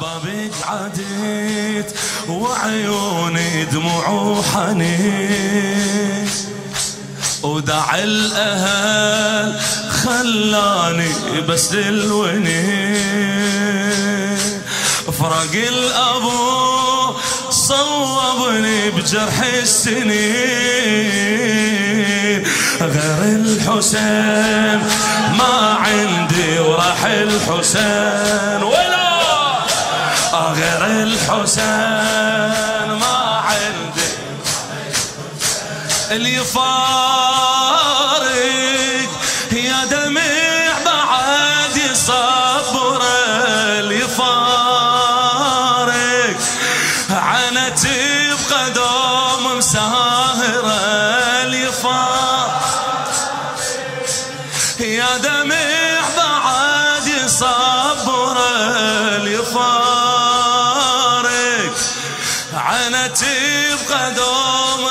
بابك عديت وعيوني دموع وحنين، ودع الأهل خلاني بس للونين، فرق الأبو صوبني بجرح السنين، غير الحسين ما عندي وراح الحسين، ولا غير الحسين ما عندي اللي يفارق يا دمع بعد يصبر، اللي يفارق عنتي بقدوم مساهرة، اللي يفارق يا دمع بعد يصبر، اللي يفارق عنتي بقدوم،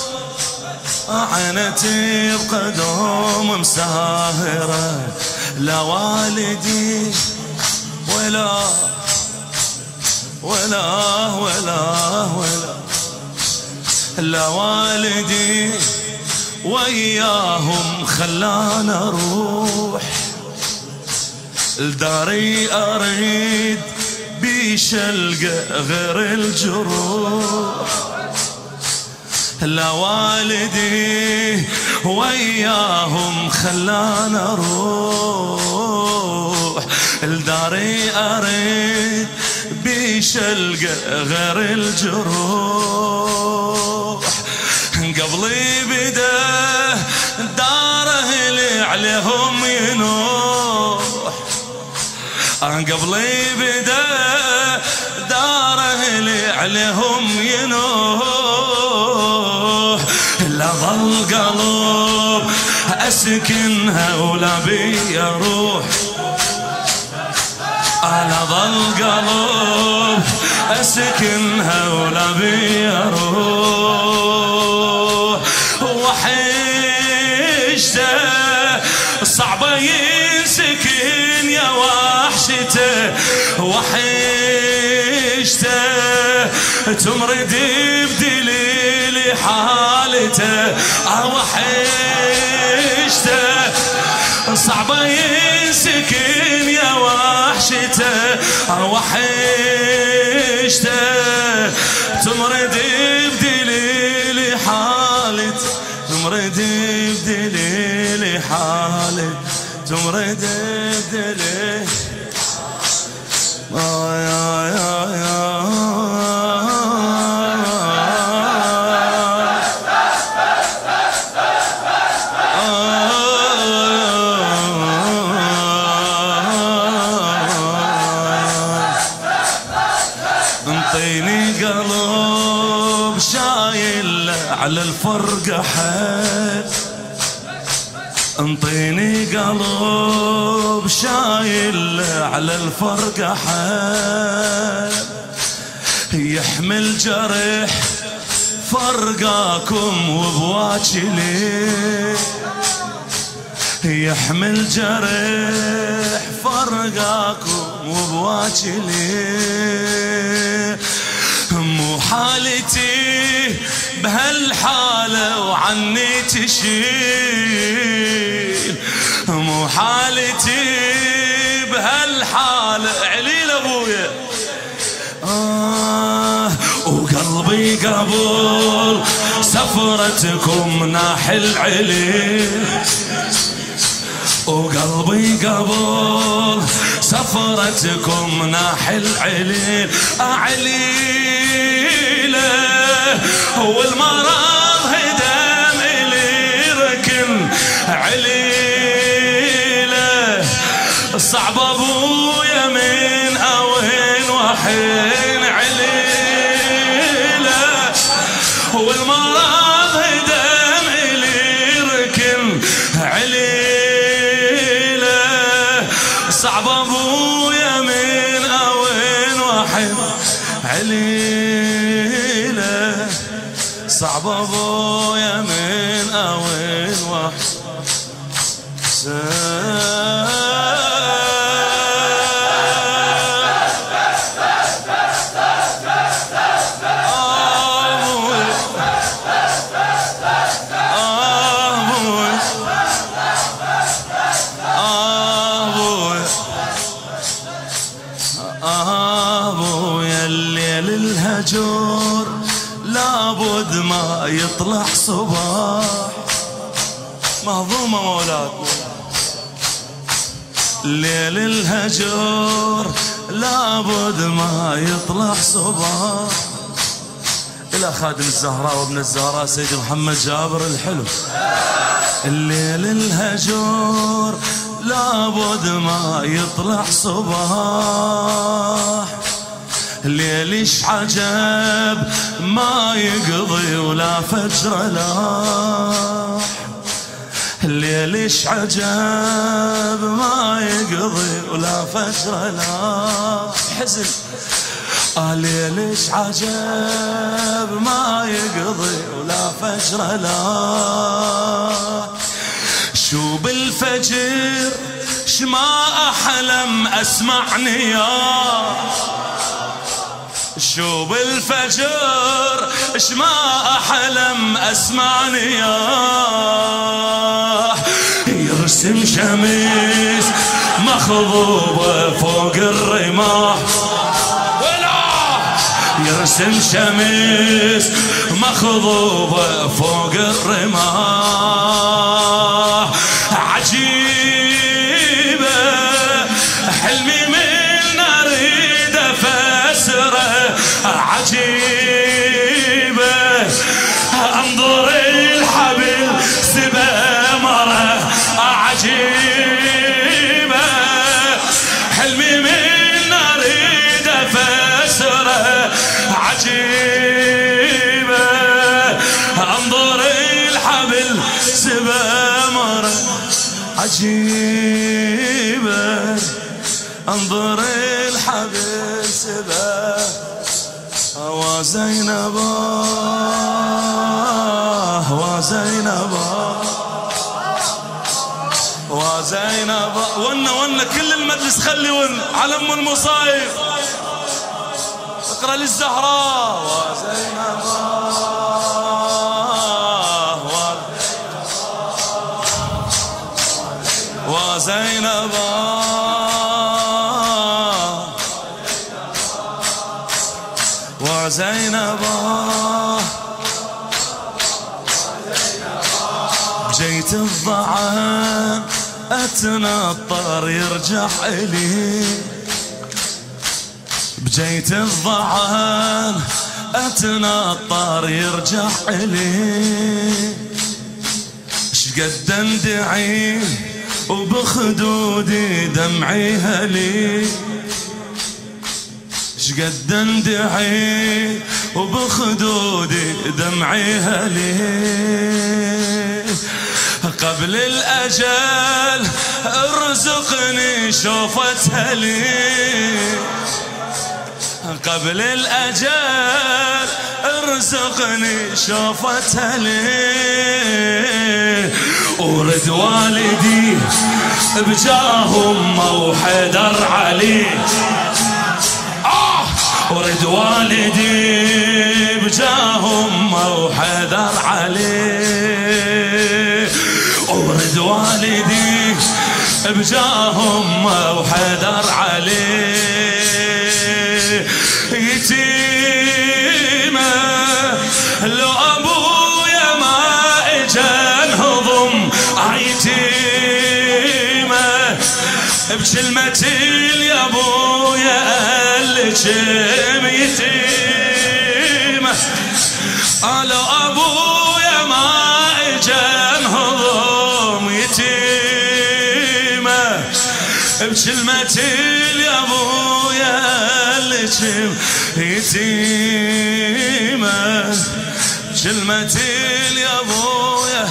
عنتي بقدوم مساهرة، لا والدي ولا ولا ولا ولا لا والدي وياهم خلانا اروح لداري اريد بيش القى غير الجروح، لا والدي وياهم خلانا اروح لداري اريد بيش القى غير الجروح، قبلي بدا داره اللي عليهم ينوح، قبلي بدا داره اللي عليهم ينوح، لا ظل قلب اسكنها ولا بي اروح، لا ظل قلب اسكنها ولا بي اروح، وحشته صعبه ينسكن يا وحشته، وحشته تمرد بدليل حالته، وحشته صعبه ينسكن يا وحشته، وحشته تمرد بدليل حالته، تمرد بدليل حالته، تمرد بدليل انطيني قلب شايل على الفرقة حال، انطيني قلب شايل على الفرقة حال، يحمل جرح فرقاكم وبواجي ليه، يحمل جرح فرقاكم وبواجي ليه، مو حالتي بهالحالة وعني تشيل، مو حالتي بهالحالة عليل ابويا، وقلبي قبل سفرتكم ناحي العليل، وقلبي قبل سفرتكم ناحي العليل، عليله والمرض هدم إلي ركن، عليله صعب ابويا من اوين وحين، عليله والمرض هدم إلي ركن، عليله صعب ابويا من اوين وحين، عليله صعب ابويا من اوين وحين، الهجور لابد ما يطلع صباح. مهضومة مولاتنا ليل الهجور لابد ما يطلع صباح. إلى خادم الزهراء وابن الزهراء سيد محمد جابر الحلو. الليل الهجور لابد ما يطلع صباح. ليلش عجب ما يقضي ولا فجر لاح. ليلش عجب ما يقضي ولا فجر لاح. حزن ليلش عجب ما يقضي ولا فجر لاح. شو بالفجر شما أحلم أسمع نياه. شو بالفجر شما أحلم أسمع نياه. يرسم شمس مخضوبة فوق الرماح. يرسم شمس مخضوبة فوق الرماح. عجيبة حلمي من أريد أفسره. عجيبة انظر الحبل سبا مرة. عجيبة حلمي من أريد أفسره. عجيبة انظر الحبل سبا مرة. عجيبة انظر الحبل سبا. وزينب وزينب وزينب. ونا كل المجلس خلي ون على ام المصايب. اقرا للزهراء. وزينب وزينب وزينب. بجيت الضعان اتنطر يرجع الي. بجيت الضعان اتنطر يرجع الي. شقد اندعي وبخدودي دمعي هلي. شقد اندعي وبخدودي دمعي هلي. قبل الأجل ارزقني شوفة هلي. قبل الأجل ارزقني شوفة هلي. ورد والدي بجاهم وحيدر علي. ورد والدي بجاهم وحيدر علي. ورد والدي بجاهم وحيدر علي. يتيمة لو أبويا ما إجا انهضم. يتيمة بكلمة يا أبويا الجم. يتيمة لو أبويا ما إجا انهضم. يتيمة بكلمة يا أبويا الجم. يتيمة بكلمة يا أبويا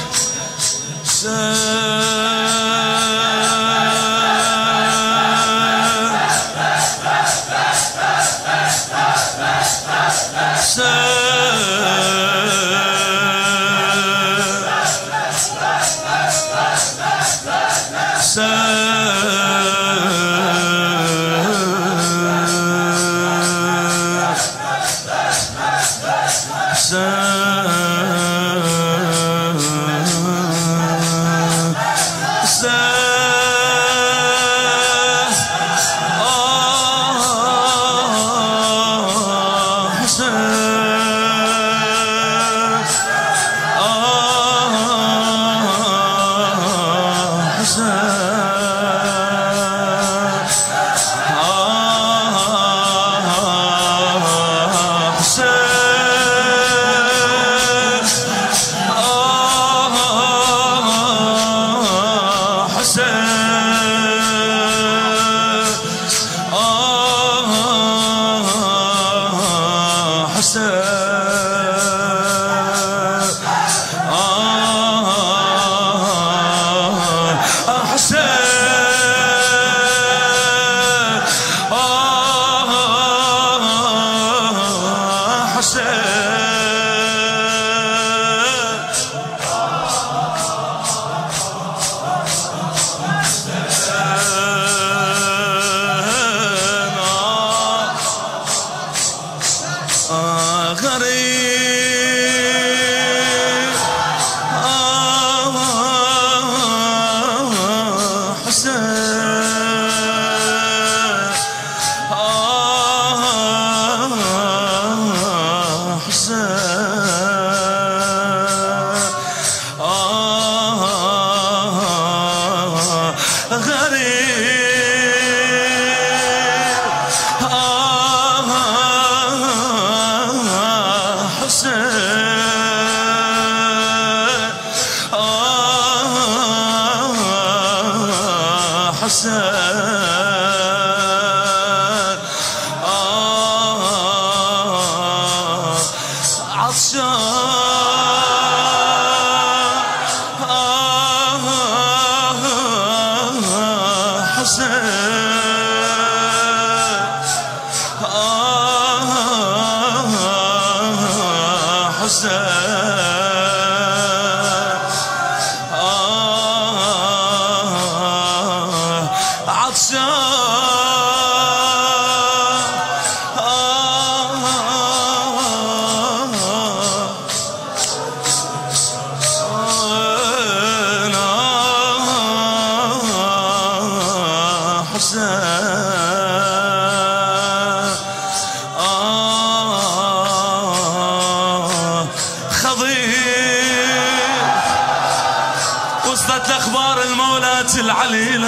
وصلت اخبار المولات العليله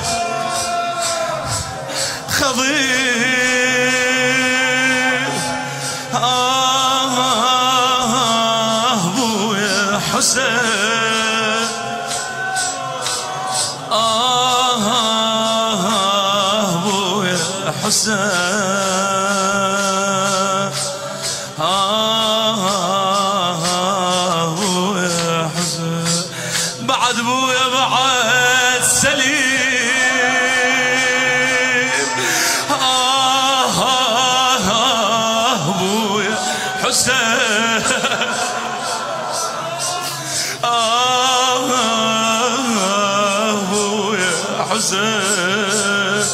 خضير ابويا حسين ابويا حسين ابويا حسين بعد ابويا بعد سليم ابويا حسين ابويا حسين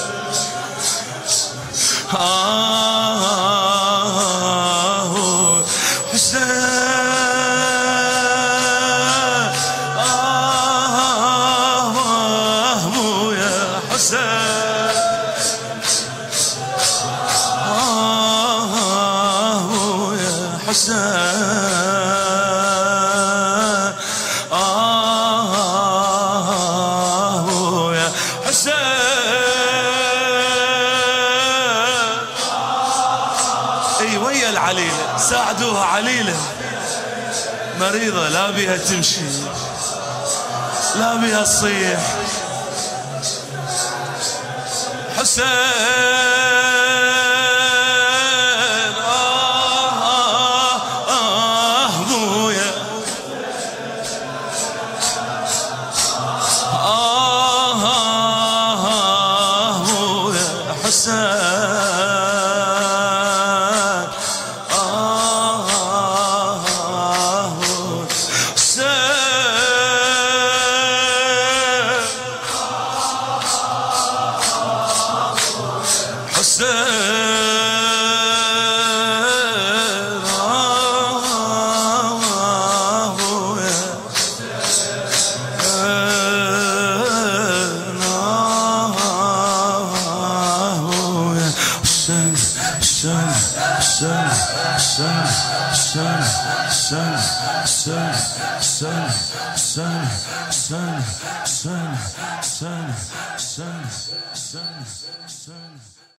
ابويا حسين اي ويا العليله ساعدوها عليله مريضه لا بيها تمشي لا بيها تصيح حسين son.